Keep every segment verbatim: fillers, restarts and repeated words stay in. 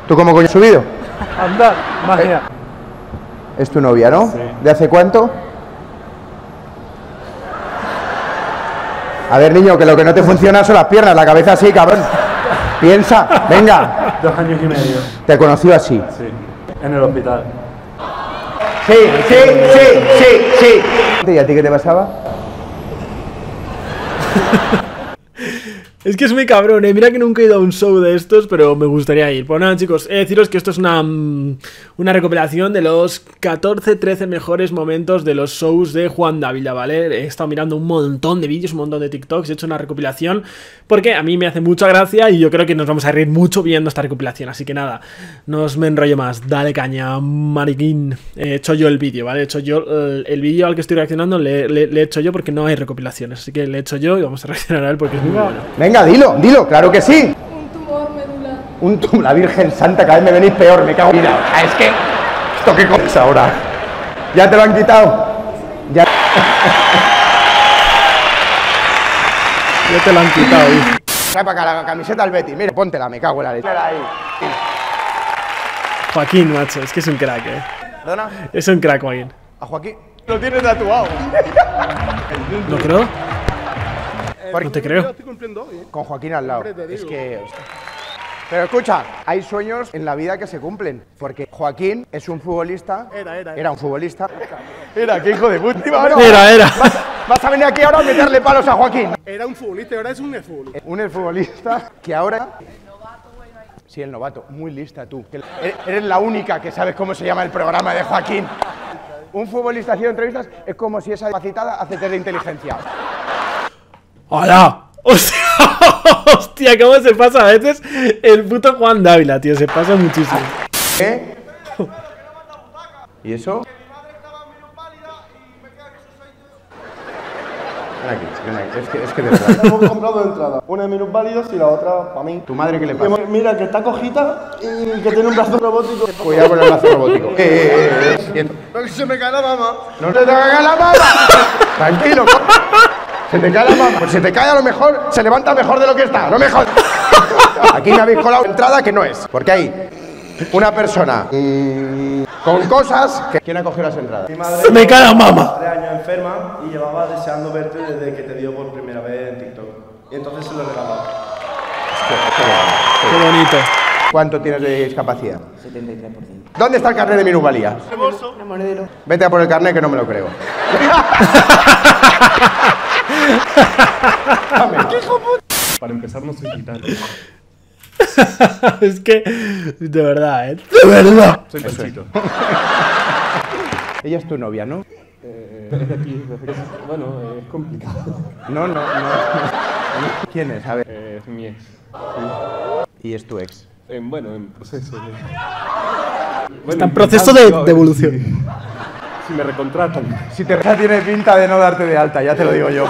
¿Tú cómo coño has subido? Anda, magia. Eh, ¿Es tu novia, no? Sí. ¿De hace cuánto? A ver, niño, que lo que no te funciona son las piernas, la cabeza sí, cabrón. Piensa, venga. Dos años y medio. ¿Te conoció así? Sí, en el hospital. Sí, sí, sí, sí, sí. ¿Y a ti qué te pasaba? Es que es muy cabrón, eh. Mira que nunca he ido a un show de estos, pero me gustaría ir. Pues nada, chicos, he de deciros que esto es una, una recopilación de los catorce trece mejores momentos de los shows de Juan Dávila, ¿vale? He estado mirando un montón de vídeos, un montón de TikToks, he hecho una recopilación porque a mí me hace mucha gracia y yo creo que nos vamos a reír mucho viendo esta recopilación. Así que nada, no os me enrollo más. Dale caña, mariquín. He hecho yo el vídeo, ¿vale? He hecho yo el, el vídeo al que estoy reaccionando, le, le, le he hecho yo porque no hay recopilaciones. Así que le he hecho yo y vamos a reaccionar a él porque es muy bueno. Venga, dilo, dilo, claro que sí. Un tumor medular. Un tumor, la Virgen Santa, cada vez me venís peor, me cago en la... Ah, es que... ¿Esto qué comes ahora? ¿Ya te lo han quitado? Ya... Ya te lo han quitado, hijo. Trae para acá la camiseta al Betis, mira, póntela, me cago en la leche. Ahí. Joaquín, macho, es que es un crack, eh. ¿Perdona? Es un crack, Joaquín. A Joaquín lo tienes tatuado. ¿No creo? Porque No te creo. con Joaquín al lado. Es que... hostia. Pero escucha, hay sueños en la vida que se cumplen. Porque Joaquín es un futbolista. Era, era. Era un futbolista. Era, qué hijo de puta. Bueno, Era, era. Vas, vas a venir aquí ahora a meterle palos a Joaquín. Era un futbolista y ahora es un exfutbolista. Un exfutbolista que ahora... Sí, el novato. Muy lista tú. Eres la única que sabes cómo se llama el programa de Joaquín. Un futbolista haciendo entrevistas es como si esa capacitada hace test de inteligencia. ¡Hola! ¡Hostia! ¡Hostia! ¿Cómo se pasa a veces el puto Juan Dávila, tío? Se pasa muchísimo. ¿Qué? ¿Y eso? Ven aquí, ven aquí. Es que, es que de verdad. Hemos comprado dos entradas, una de minusválidos y la otra para mí. ¿Tu madre qué le pasa? Mira, que está cojita y que tiene un brazo robótico. Cuidado con el brazo robótico. Eh, eh, eh, eh. Pero que se me cae la mama. ¡No se te caiga la mama! Tranquilo, co- se te cae la mama. Pues se te cae a lo mejor, se levanta mejor de lo que está. No me jodas. Aquí me habéis colado entrada que no es. Porque hay una persona mmm, con cosas que... ¿Quién ha cogido las entradas? Mi madre ¡Me cae la mama! tres años enferma y llevaba deseando verte desde que te vio por primera vez en TikTok. Y entonces se lo regalaba. ¡Qué bonito! ¿Cuánto tienes de discapacidad? setenta y tres por ciento. ¿Dónde está el carnet de minusvalía? Vete a por el carnet que no me lo creo. Para empezar, no soy gitano. Es que... De verdad, eh. ¡De verdad! Soy panchito. Ella es tu novia, ¿no? Eh, es de aquí. Es, bueno, eh, es complicado. No, no, no. ¿Quién es? A ver. Eh, es mi ex. Y es tu ex. Eh, bueno, en proceso de... Bueno, Está en proceso de, de evolución. Si, si me recontratan. Si te tiene pinta de no darte de alta, ya te lo digo yo.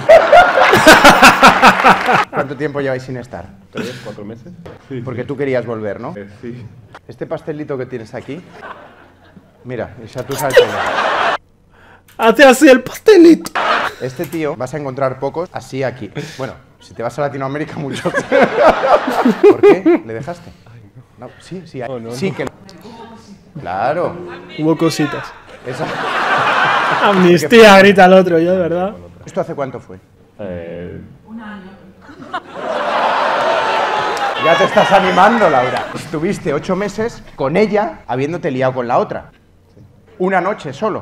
¿Cuánto tiempo lleváis sin estar? ¿Tres, cuatro meses? Sí. Porque tú querías volver, ¿no? Eh, sí. Este pastelito que tienes aquí... Mira, ya tú sabes cómo. Hace así el pastelito. Este tío vas a encontrar pocos así aquí. Bueno, si te vas a Latinoamérica, muchos. ¿Por qué? ¿Le dejaste? No, sí, sí, hay. No, no, sí no. que... Claro. Hubo cositas. Esa... Amnistía, grita el otro, yo de verdad. ¿Esto hace cuánto fue? Eh, Ya te estás animando, Laura. Estuviste ocho meses con ella habiéndote liado con la otra. Una noche solo.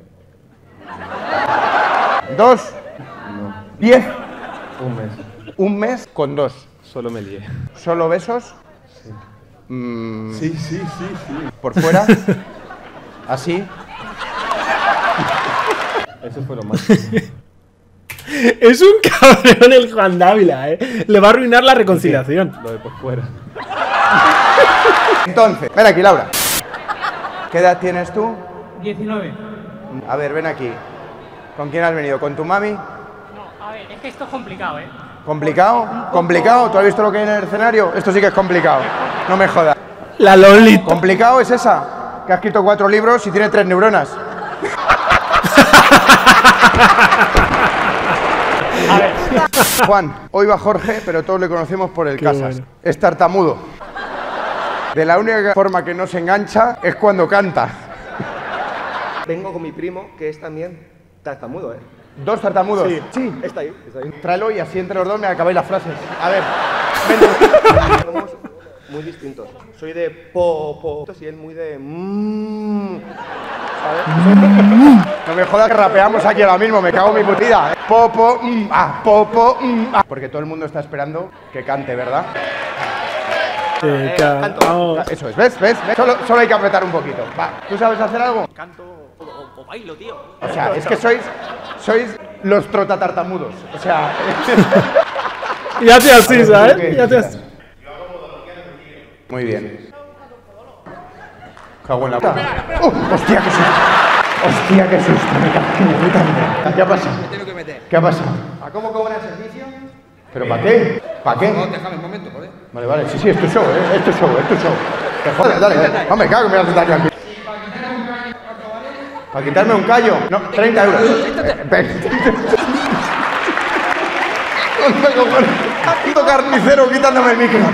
Dos. Diez. un mes. Un mes con dos. Solo me lié. ¿Solo besos? Mm, Sí, sí, sí, sí. ¿Por fuera? ¿Así? Eso fue lo más. Es un cabrón el Juan Dávila, eh. Le va a arruinar la reconciliación. Lo de por fuera. Entonces, ven aquí, Laura. ¿Qué edad tienes tú? diecinueve. A ver, ven aquí. ¿Con quién has venido? ¿Con tu mami? No, a ver, es que esto es complicado, ¿eh? ¿Complicado? ¿Complicado? ¿Tú has visto lo que hay en el escenario? Esto sí que es complicado. No me jodas. La Lolita. ¿Complicado es esa? Que ha escrito cuatro libros y tiene tres neuronas. A ver, Juan, hoy va Jorge, pero todos le conocemos por el Qué Casas. bueno. Es tartamudo. De la única forma que no se engancha es cuando canta. Vengo con mi primo, que es también tartamudo, ¿eh? ¿Dos tartamudos? Sí. Sí. Está ahí, está ahí. Tráelo y así entre los dos me acabáis las frases. A ver, vente. Somos muy distintos. Soy de po, po, y él muy de mmm. ¿Sabes? No me jodas que rapeamos aquí ahora mismo, me cago en mi putida. ¿eh? Popo, mm, ah, popo, mm, ah. Porque todo el mundo está esperando que cante, ¿verdad? Eh, canto. Eso es, ¿ves? ¿Ves? ¿Ves? Solo, solo hay que apretar un poquito. Va, ¿tú sabes hacer algo? Canto o, o bailo, tío. O sea, es que sois, sois los trotatartamudos. O sea... Y hace así, ¿Qué ¿sabes? Y hace así. Muy bien. Cago en la puta. ¡Oh! ¡Hostia, qué susto! ¡Hostia, qué susto! Me cago en la puta. ¿Qué ha pasado? Me tengo que meter. ¿Qué ha pasado? ¿A cómo cobra el servicio? ¿Pero para qué? ¿Para qué? No, déjame un momento, joder. Vale, vale, sí, sí, es tu show, ¿eh? Es tu show, es tu show. Te joder, dale, dale. No me cago, me vas a estar aquí. ¿Para quitarme un callo? No, treinta euros. Eh, veinte. ¿Dónde cojones? Puto carnicero quitándome el micro.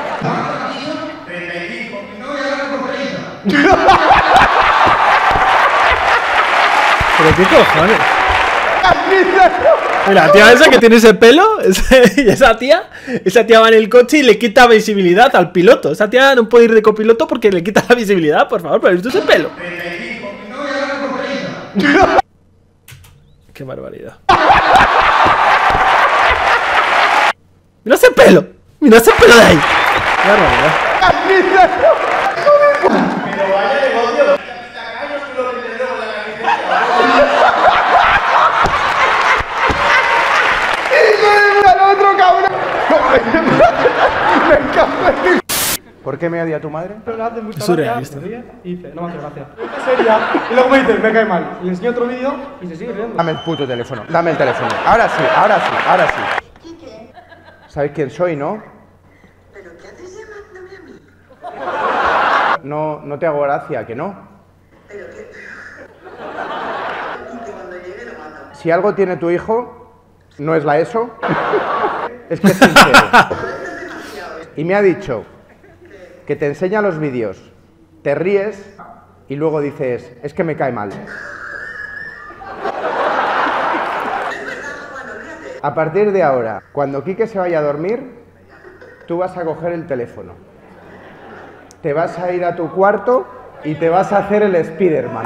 ¿Pero qué cojones? Mira, la tía esa que tiene ese pelo, ese- y esa tía, esa tía va en el coche y le quita visibilidad al piloto. Esa tía no puede ir de copiloto porque le quita la visibilidad, por favor, pero esto es el pelo. Qué barbaridad. Mira ese pelo, mira ese pelo de ahí. Qué barbaridad. ¡Al otro cabrón! Me cago en ti. ¿Por qué me odia tu madre? Pero le hace mucha Es gracia, surrealista. se ríe y dice, no me hace gracia. Es seria, y luego me dice, me cae mal. Y le enseño otro vídeo y se sigue riendo. Dame el puto teléfono, dame el teléfono. Ahora sí, ahora sí, ahora sí. ¿Sabéis quién soy, no? ¿Pero qué haces llamándome a mí? No, no te hago gracia, ¿que no? ¿Pero qué? Y que cuando llegue lo mato. Si algo tiene tu hijo, no es la ESO, es que es sincero. Y me ha dicho que te enseña los vídeos, te ríes y luego dices, es que me cae mal. A partir de ahora, cuando Quique se vaya a dormir, tú vas a coger el teléfono. Te vas a ir a tu cuarto y te vas a hacer el Spiderman.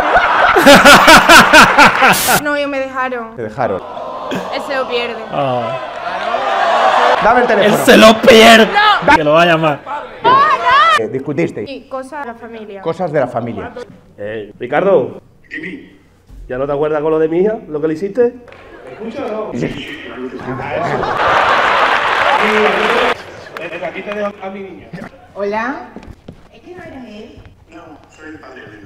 No, yo me dejaron. Te dejaron. Él se lo pierde. Ah. Dame el Él teléfono. se lo pierde. No. Que lo va a llamar. Eh, Discutisteis. Y cosas de la familia. Cosas de la familia. Eh, Ricardo. ¿Ya no te acuerdas con lo de mi hija? ¿Lo que le hiciste? Aquí te dejo a mi niño. Hola. ¿Es que no eres él? No, soy el padre de él.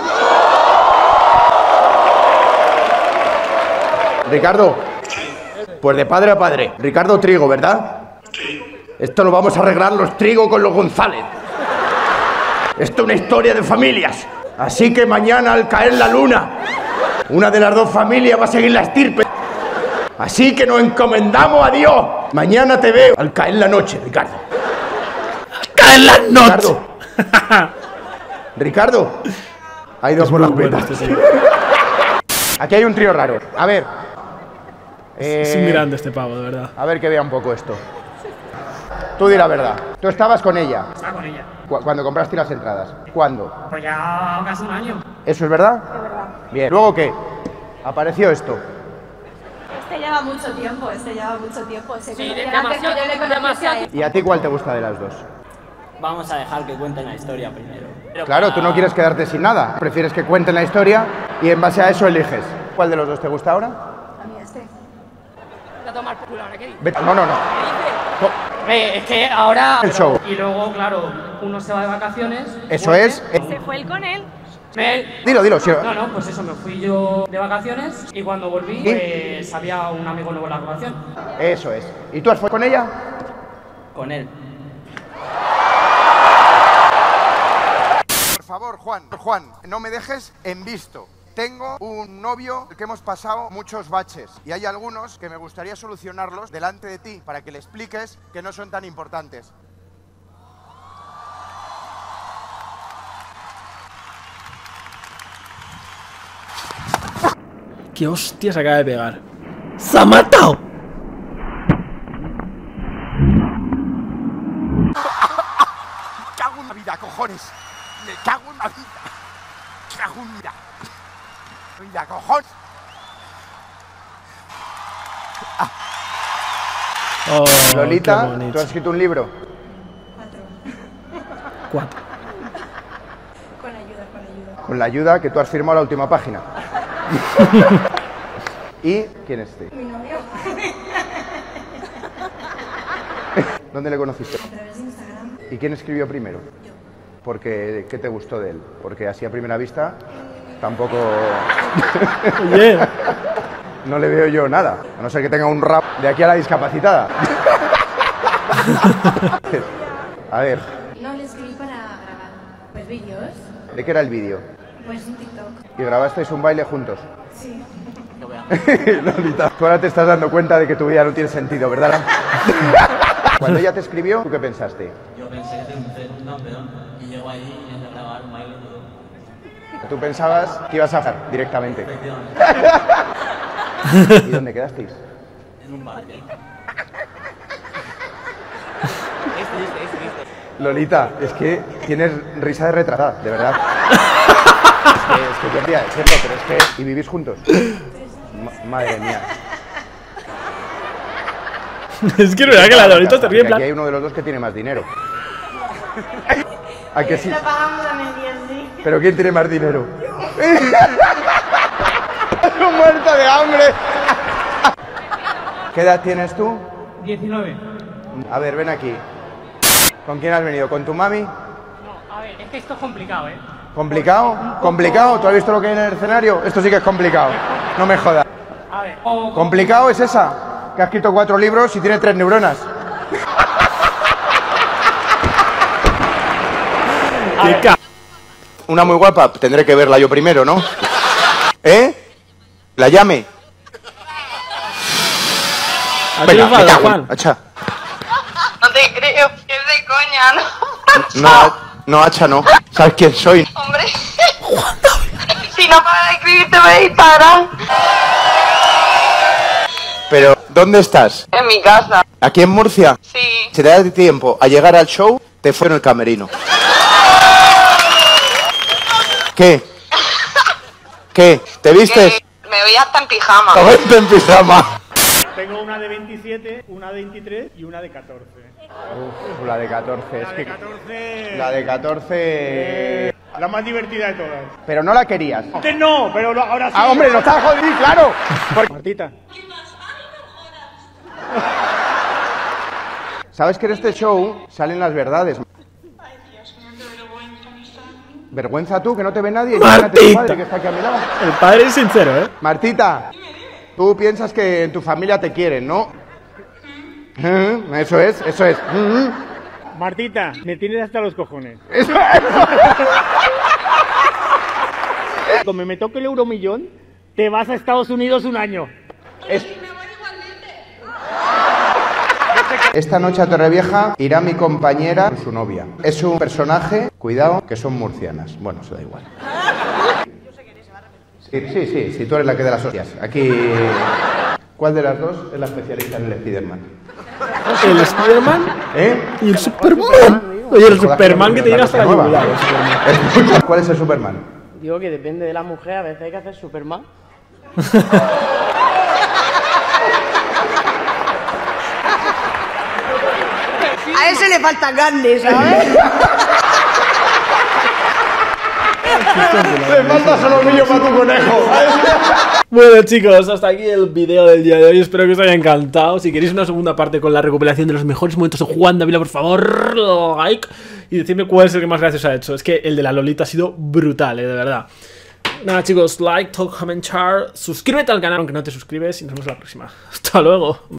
Ricardo. Pues de padre a padre. Ricardo Trigo, ¿verdad? Sí. Esto lo vamos a arreglar los Trigo con los González. Esto es una historia de familias. Así que mañana al caer la luna, una de las dos familias va a seguir la estirpe. Así que nos encomendamos a Dios. Mañana te veo al caer la noche, Ricardo. ¡Cae en la noche! Ricardo. Ricardo. Ha ido por las petas. Aquí hay un trío raro. A ver. Es Eh, un grande este pavo, de verdad. A ver que vea un poco esto. Tú di la verdad. Tú estabas con ella Estaba con ella. cu- cuando compraste las entradas. ¿Cuándo? Pues ya casi un año. ¿Eso es verdad? Es verdad. Bien. ¿Luego qué? Apareció esto. Este lleva mucho tiempo, este lleva mucho tiempo. Se Sí, conocían demasiado- antes que yo le conociese a demasiado. él. ¿Y a ti cuál te gusta de las dos? Vamos a dejar que cuenten la historia primero. Pero Claro, para- tú no quieres quedarte sin nada. Prefieres que cuenten la historia y en base a eso eliges. ¿Cuál de los dos te gusta ahora? A mí este. La tomar por culo, ahora, ¿qué dices? Vete- No, no, no. Eh, es que ahora... El show. Y luego, claro, uno se va de vacaciones. Eso vuelve. es. eh, Se fue él con él. Me- Dilo, dilo. sí. No, no, pues eso, me fui yo de vacaciones y cuando volví, pues había un amigo nuevo en la relación. Eso es. ¿Y tú has fue con ella? Con él. Por favor, Juan. Juan, no me dejes en visto. Tengo un novio que hemos pasado muchos baches y hay algunos que me gustaría solucionarlos delante de ti para que le expliques que no son tan importantes. ¿Qué hostia se acaba de pegar? ¡Se ha matado! Cago en la vida, cojones. Me cago en la vida. Cago en la vida. Vida, cojones. Oh, Lolita, ¿tú has escrito un libro? Cuatro. Con ayuda, con ayuda. Con la ayuda que tú has firmado la última página. ¿Y quién es este? Mi novio. ¿Dónde le conociste? A través de Instagram. ¿Y quién escribió primero? Yo. Porque, ¿qué te gustó de él? Porque así a primera vista tampoco... Oye. No le veo yo nada, a no ser que tenga un rap de aquí a la discapacitada. A ver, No le escribí para grabar. Pues vídeos. ¿de qué era el vídeo? Pues un TikTok. ¿Y grabasteis un baile juntos? Sí. Lolita, tú ahora te estás dando cuenta de que tu vida no tiene sentido, ¿verdad? Cuando ella te escribió, ¿tú qué pensaste? Yo pensé que tenía que ser un campeón y llego ahí y empecé a grabar un baile todo. Tú pensabas que ibas a hacer directamente. ¿Y dónde quedasteis? En un bar. Lolita, es que tienes risa de retratada, de verdad. Es que, es que yo quería decirlo, pero es que... ¿Y vivís juntos? Ma- madre mía. Es que es verdad que la Lolita se ríe en Aquí plan. hay uno de los dos que tiene más dinero. ¿A que sí? Lo pagamos a medias, sí. ¿Pero quién tiene más dinero? ¡Muerto de hambre! ¿Qué edad tienes tú? diecinueve. A ver, ven aquí. ¿Con quién has venido? ¿Con tu mami? No, a ver, es que esto es complicado, ¿eh? ¿Complicado? ¿Complicado? ¿Tú has visto lo que hay en el escenario? Esto sí que es complicado. No me jodas. A ver, o... ¿Complicado es esa? Que ha escrito cuatro libros y tiene tres neuronas. Qué ca- Una muy guapa, tendré que verla yo primero, ¿no? ¿Eh? ¿La llame? Ha Venga, me triunfado, cago en- Juan. Hacha. No te creo, es de coña, ¿no? No, no, Hacha, no. ¿Sabes quién soy? Hombre. Si no para de escribirte me disparan. Pero, ¿dónde estás? En mi casa. ¿Aquí en Murcia? Sí. Si te da tiempo a llegar al show, te fue en el camerino. ¿Qué? ¿Qué? ¿Te vistes? Me voy hasta en pijama. A verte en pijama. Tengo una de veintisiete, una de veintitrés y una de catorce. Uf, la de catorce, es La de que... catorce. La de catorce... La más divertida de todas. Pero no la querías. Antes no, pero lo- ahora sí. Ah, hombre, no está jodido, claro. Martita. ¿Sabes que en este show salen las verdades? Vergüenza tú, que no te ve nadie. Imagínate tu Martita. padre que está aquí a mi lado. El padre es sincero, ¿eh? Martita, tú piensas que en tu familia te quieren, ¿no? Eh, Eso es, eso es. Mm, Martita, me tienes hasta los cojones. Eso es. Como me toque el euromillón, te vas a Estados Unidos un año. Es- Esta noche a Torrevieja irá mi compañera con su novia. Es un personaje, cuidado, que son murcianas. Bueno, eso da igual. Sí, sí, sí, sí, tú eres la que de las hostias. Aquí... ¿Cuál de las dos es la especialista en el Spiderman? El Spiderman ¿Eh? y el Superman. Oye, el Joder, Superman que te llega hasta la nueva. yugular. el Superman. Escucha, ¿cuál es el Superman? Digo que depende de la mujer, a veces hay que hacer Superman. A ese le falta carne, ¿sabes? Le falta solomillo para tu conejo. Bueno, chicos, hasta aquí el video del día de hoy. Espero que os haya encantado. Si queréis una segunda parte con la recopilación de los mejores momentos de Juan Dávila, por favor, like y decidme cuál es el que más gracias ha hecho. Es que el de la Lolita ha sido brutal, eh, de verdad. Nada, chicos, like, talk, comentar, suscríbete al canal aunque no te suscribes y nos vemos la próxima. Hasta luego.